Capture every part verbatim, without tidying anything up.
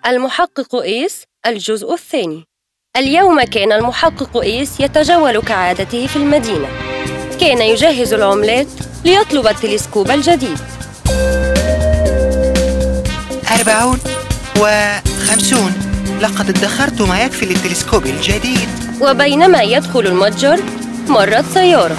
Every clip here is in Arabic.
المحقق إيس الجزء الثاني. اليوم كان المحقق إيس يتجول كعادته في المدينة. كان يجهز العملات ليطلب التلسكوب الجديد. أربعون وخمسون، لقد ادخرت ما يكفي للتلسكوب الجديد. وبينما يدخل المتجر مرت سيارة.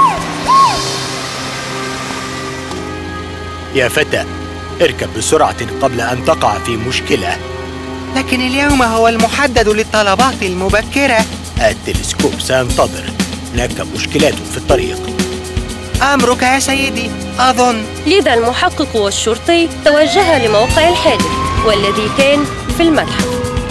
يا فتى، اركب بسرعة قبل أن تقع في مشكلة. لكن اليوم هو المحدد للطلبات المبكرة. التلسكوب سينتظر، هناك مشكلات في الطريق. أمرك يا سيدي، أظن. لذا المحقق والشرطي توجها لموقع الحادث، والذي كان في المتحف.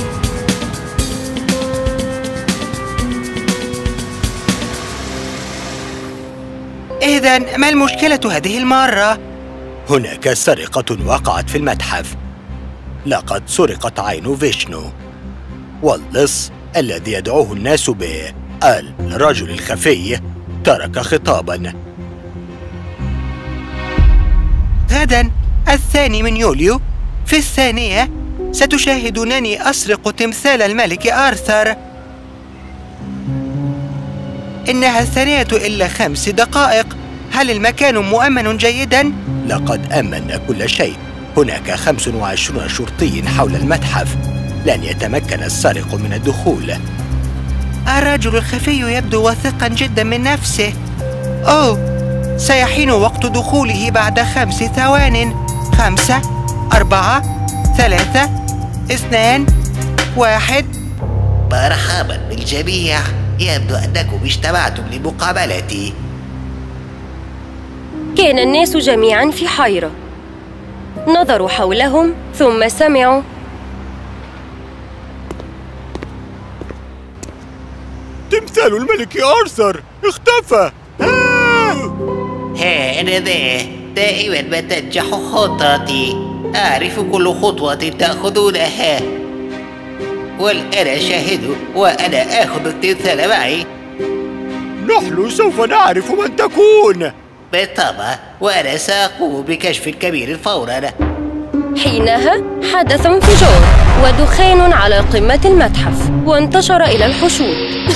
إذن ما المشكلة هذه المرة؟ هناك سرقة وقعت في المتحف. لقد سرقت عين فيشنو، واللص الذي يدعوه الناس به الرجل الخفي ترك خطاباً. غداً الثاني من يوليو في الثانية ستشاهدونني أسرق تمثال الملك آرثر. إنها الثانية إلا خمس دقائق. هل المكان مؤمن جيداً؟ لقد أمن كل شيء. هناك خمس وعشرون شرطي حول المتحف. لن يتمكن السارق من الدخول. الرجل الخفي يبدو واثقاً جداً من نفسه. أوه، سيحين وقت دخوله بعد خمس ثوان. خمسة، أربعة، ثلاثة، اثنان، واحد. مرحباً بالجميع، يبدو أنكم اجتمعتم لمقابلتي. كان الناس جميعاً في حيرة. نظروا حولهم ثم سمعوا: تمثال الملك آرثر اختفى. هذا دائماً ما تنجح خطتي. أعرف كل خطوة تأخذونها، والآن أشاهد وأنا آخذ التمثال معي. نحن سوف نعرف من تكون. بالطبع، وأنا سأقوم بكشف كبير فوراً. حينها حدث انفجار ودخان على قمة المتحف، وانتشر إلى الحشود.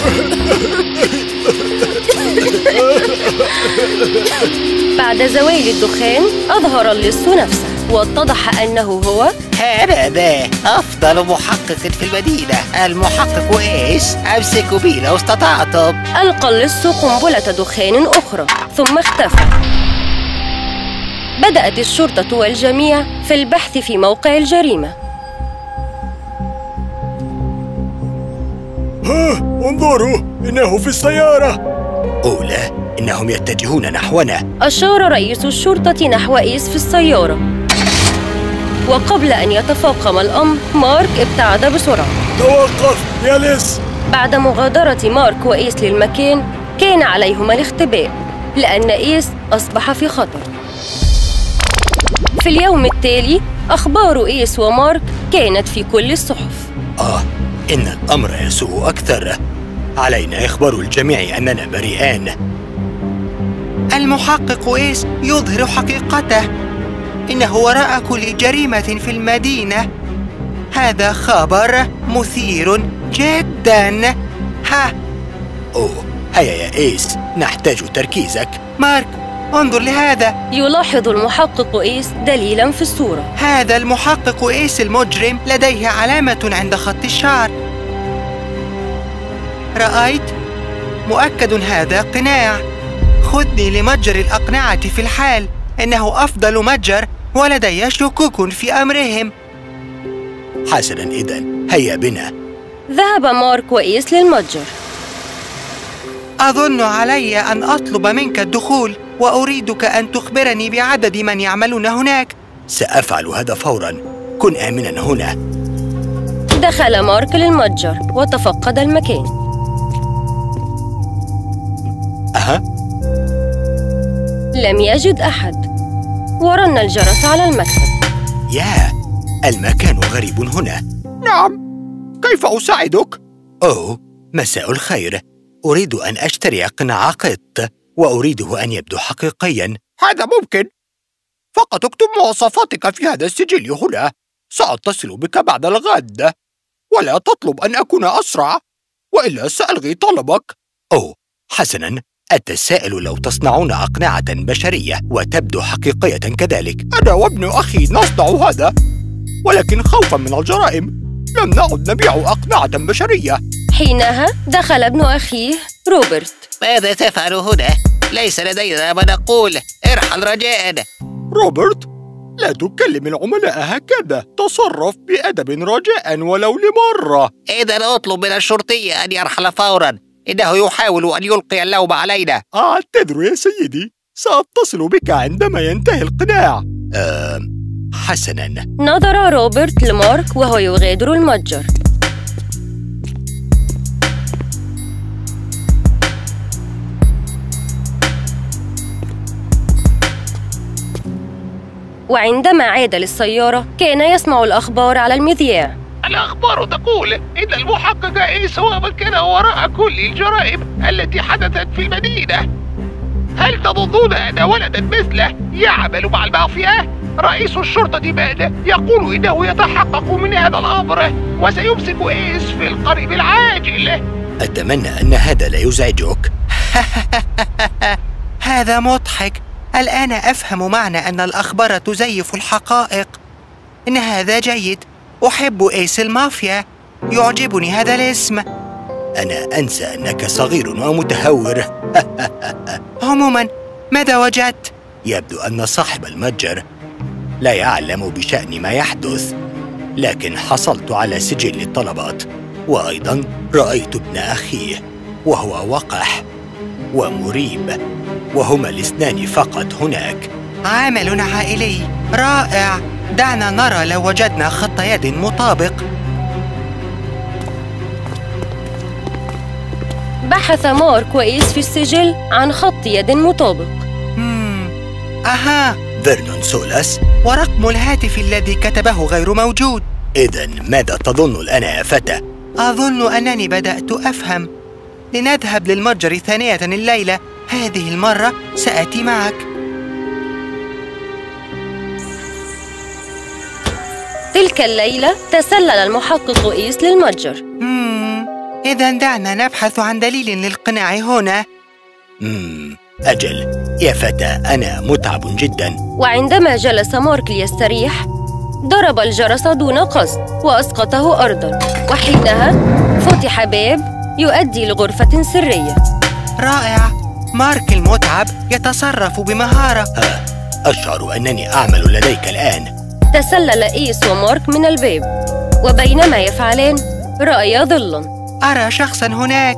بعد زوال الدخان أظهر اللص نفسه، واتضح أنه هو هذا أفضل محقق في المدينة، المحقق إيس. أمسكوا بي لو استطعتم. ألقى اللص قنبلة دخان أخرى ثم اختفى. بدأت الشرطة والجميع في البحث في موقع الجريمة. ها، انظروا، إنه في السيارة. أولى، إنهم يتجهون نحونا. أشار رئيس الشرطة نحو إيس في السيارة، وقبل أن يتفاقم الأمر مارك ابتعد بسرعة. توقف يا لص. بعد مغادرة مارك وإيس للمكان، كان عليهما الاختباء، لأن إيس أصبح في خطر. في اليوم التالي أخبار إيس ومارك كانت في كل الصحف. آه، إن الأمر يسوء أكثر. علينا إخبار الجميع أننا بريئان. المحقق إيس يظهر حقيقته. إنه وراء كل جريمة في المدينة. هذا خبر مثير جداً. ها. أوه، هيا يا إيس، نحتاج تركيزك. مارك، انظر لهذا. يلاحظ المحقق إيس دليلاً في الصورة. هذا المحقق إيس المجرم لديه علامة عند خط الشعر. رأيت؟ مؤكد هذا قناع. خذني لمتجر الأقنعة في الحال. إنه أفضل متجر، ولدي شكوك في أمرهم. حسناً، إذن هيا بنا. ذهب مارك وإيس للمتجر. أظن علي أن أطلب منك الدخول، وأريدك أن تخبرني بعدد من يعملون هناك. سأفعل هذا فوراً. كن آمناً هنا. دخل مارك للمتجر وتفقد المكان. أها، لم يجد أحد، ورن الجرس على المكتب. يا، المكان غريب هنا. نعم، كيف أساعدك؟ أوه، مساء الخير. أريد أن أشتري قناع قط، وأريده أن يبدو حقيقياً. هذا ممكن. فقط اكتب مواصفاتك في هذا السجل هنا. سأتصل بك بعد الغد، ولا تطلب أن أكون أسرع، وإلا سألغي طلبك. أوه، حسناً، التساؤل لو تصنعون أقنعة بشرية وتبدو حقيقية كذلك. أنا وابن أخي نصنع هذا، ولكن خوفاً من الجرائم لم نعد نبيع أقنعة بشرية. حينها دخل ابن أخيه روبرت. ماذا تفعل هنا؟ ليس لدينا ما نقول، ارحل رجاءً. روبرت، لا تكلم العملاء هكذا، تصرف بأدب رجاءً ولو لمرة. إذا أطلب من الشرطي أن يرحل فوراً، إنه يحاول أن يلقي اللوم علينا. أعتذر يا سيدي، سأتصل بك عندما ينتهي القناع. أه، حسناً. نظر روبرت لمارك وهو يغادر المتجر. وعندما عاد للسيارة كان يسمع الأخبار على المذياع. الأخبار تقول إن المحقق إيس هو من كان وراء كل الجرائم التي حدثت في المدينة. هل تظنون أن ولدا مثله يعمل مع المافيا؟ رئيس الشرطة مان يقول إنه يتحقق من هذا الأمر وسيمسك إيس في القريب العاجل. أتمنى أن هذا لا يزعجك. هذا مضحك. الآن أفهم معنى أن الأخبار تزيف الحقائق. إن هذا جيد. أحب إيس المافيا، يعجبني هذا الاسم. أنا أنسى أنك صغير ومتهور. عموما، ماذا وجدت؟ يبدو أن صاحب المتجر لا يعلم بشأن ما يحدث، لكن حصلت على سجل الطلبات، وأيضا رأيت ابن أخيه وهو وقح ومريب، وهما الاثنان فقط هناك. عمل عائلي رائع. دعنا نرى لو وجدنا خط يد مطابق. بحث مارك وإيس في السجل عن خط يد مطابق. مم. أها، فيرنون سولاس، ورقم الهاتف الذي كتبه غير موجود. إذن ماذا تظن الآن يا فتى؟ أظن أنني بدأت أفهم. لنذهب للمتجر ثانية الليلة. هذه المرة سأتي معك. تلك الليلة تسلل المحقق إيس للمتجر. مم. إذن دعنا نبحث عن دليل للقناع هنا. مم. أجل يا فتى، أنا متعب جدا. وعندما جلس مارك ليستريح ضرب الجرس دون قصد وأسقطه أرضاً، وحينها فتح باب يؤدي لغرفة سرية. رائع. مارك المتعب يتصرف بمهارة. ها، أشعر أنني أعمل لديك الآن. تسلل إيس ومارك من الباب، وبينما يفعلان رأيا ظلاً. أرى شخصاً هناك.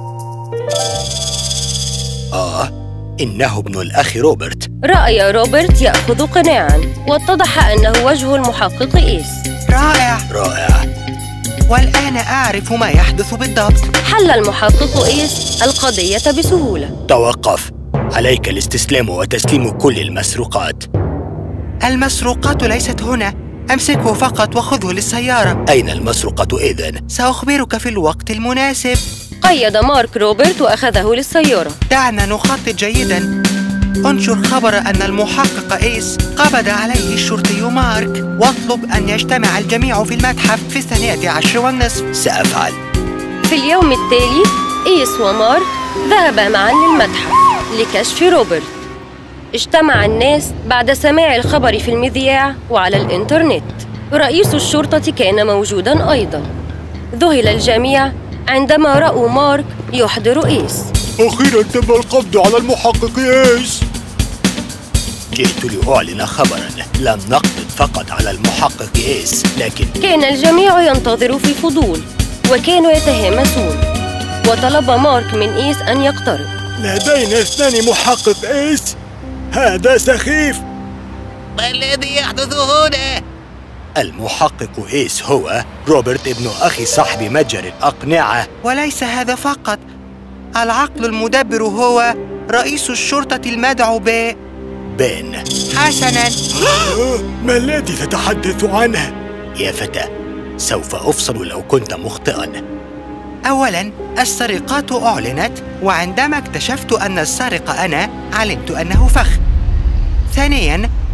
آه، إنه ابن الأخ روبرت. رأى روبرت يأخذ قناعاً، واتضح أنه وجه المحقق إيس. رائع رائع. والآن أعرف ما يحدث بالضبط. حل المحقق إيس القضية بسهولة. توقف، عليك الاستسلام وتسليم كل المسروقات. المسروقات ليست هنا. أمسكه فقط وخذه للسيارة. أين المسروقة إذن؟ سأخبرك في الوقت المناسب. قيد مارك روبرت وأخذه للسيارة. دعنا نخطط جيداً. انشر خبر أن المحقق إيس قبض عليه الشرطي مارك، واطلب أن يجتمع الجميع في المتحف في الثانية عشر والنصف. سأفعل. في اليوم التالي إيس ومارك ذهبا معا للمتحف لكشف روبرت. اجتمع الناس بعد سماع الخبر في المذياع وعلى الإنترنت. رئيس الشرطة كان موجوداً أيضاً. ذهل الجميع عندما رأوا مارك يحضر إيس. أخيراً تم القبض على المحقق إيس. جئت لأعلن خبراً، لم نقبض فقط على المحقق إيس، لكن كان الجميع ينتظر في فضول، وكانوا يتهامسون، وطلب مارك من إيس أن يقترب. لدينا اثنان محقق إيس. هذا سخيف. ما الذي يحدث هنا؟ المحقق إيس هو روبرت ابن أخي صاحب متجر الأقنعة. وليس هذا فقط، العقل المدبر هو رئيس الشرطة المدعو ب بين. حسناً. ما الذي تتحدث عنه؟ يا فتى، سوف أفصل لو كنت مخطئاً. أولاً، السرقات أعلنت، وعندما اكتشفت أن السارق أنا علمت أنه فخ. ثانياً،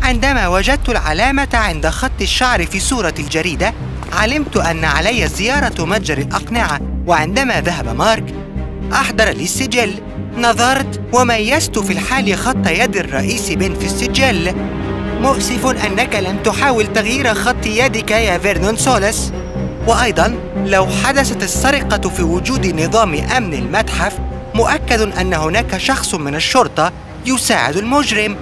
عندما وجدت العلامة عند خط الشعر في صورة الجريدة، علمت أن علي زيارة متجر الأقنعة. وعندما ذهب مارك أحضر لي السجل. نظرت وميزت في الحال خط يد الرئيس بن في السجل. مؤسف أنك لم تحاول تغيير خط يدك يا فيرنون سولس. وأيضاً لو حدثت السرقة في وجود نظام أمن المتحف، مؤكد أن هناك شخص من الشرطة يساعد المجرم.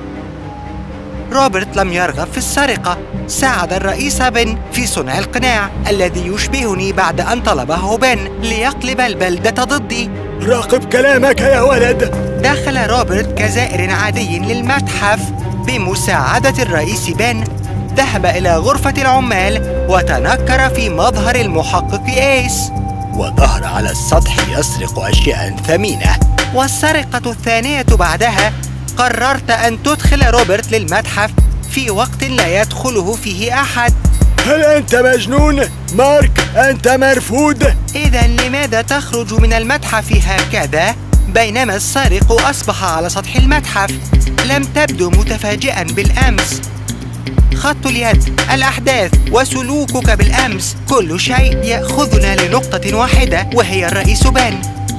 روبرت لم يرغب في السرقة. ساعد الرئيس بن في صنع القناع الذي يشبهني بعد أن طلبه بن ليقلب البلدة ضدي. راقب كلامك يا ولد. دخل روبرت كزائر عادي للمتحف بمساعدة الرئيس بن. ذهب إلى غرفة العمال وتنكر في مظهر المحقق إيس، وظهر على السطح يسرق أشياء ثمينة. والسرقة الثانية بعدها قررت أن تدخل روبرت للمتحف في وقت لا يدخله فيه أحد. هل أنت مجنون؟ مارك، أنت مرفوض. إذا لماذا تخرج من المتحف هكذا بينما السارق أصبح على سطح المتحف؟ لم تبدو متفاجئاً بالأمس. خط اليد، الأحداث، وسلوكك بالأمس، كل شيء يأخذنا لنقطة واحدة وهي الرئيس بن.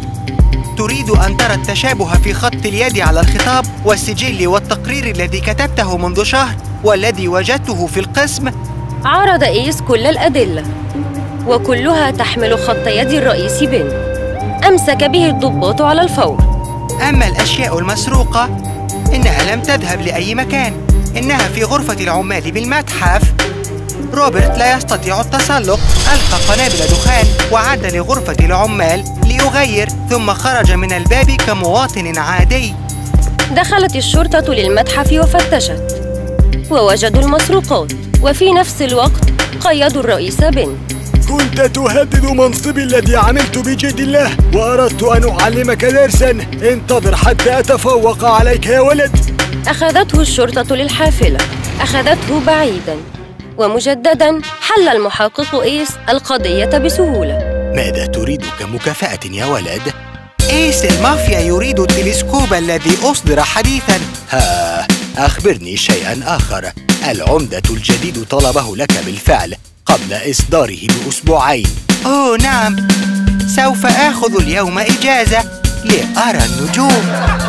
تريد أن ترى التشابه في خط اليد على الخطاب والسجل والتقرير الذي كتبته منذ شهر والذي وجدته في القسم؟ عرض إيس كل الأدلة وكلها تحمل خط يد الرئيس بن. أمسك به الضباط على الفور. أما الأشياء المسروقة إنها لم تذهب لأي مكان، إنها في غرفة العمال بالمتحف. روبرت لا يستطيع التسلق. ألقى قنابل دخان وعاد لغرفة العمال ليغير، ثم خرج من الباب كمواطن عادي. دخلت الشرطة للمتحف وفتشت ووجدوا المسروقات، وفي نفس الوقت قيدوا الرئيس بن. كنت تهدد منصبي الذي عملت بجد الله، وأردت أن أعلمك درساً. انتظر حتى أتفوق عليك يا ولد. أخذته الشرطة للحافلة. أخذته بعيداً، ومجدداً حل المحقق إيس القضية بسهولة. ماذا تريد كمكافأة يا ولد؟ إيس المافيا يريد التلسكوب الذي أصدر حديثاً. ها، أخبرني شيئاً آخر. العمدة الجديد طلبه لك بالفعل قبل إصداره بأسبوعين. أوه نعم، سوف آخذ اليوم إجازة لأرى النجوم.